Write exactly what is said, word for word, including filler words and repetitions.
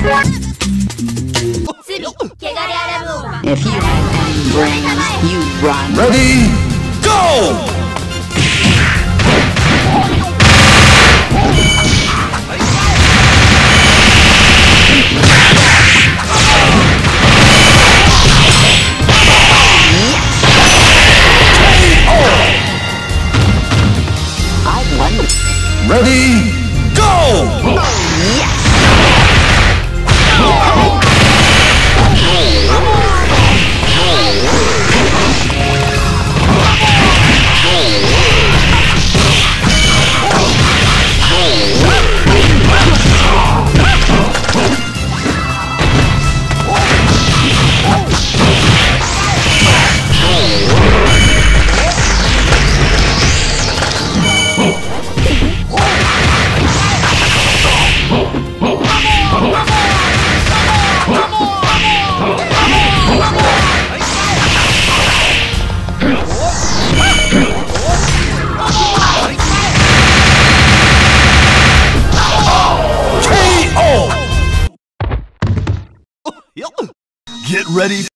If you have any brains, you run. Ready, go! Ready, go! Yes! Get ready.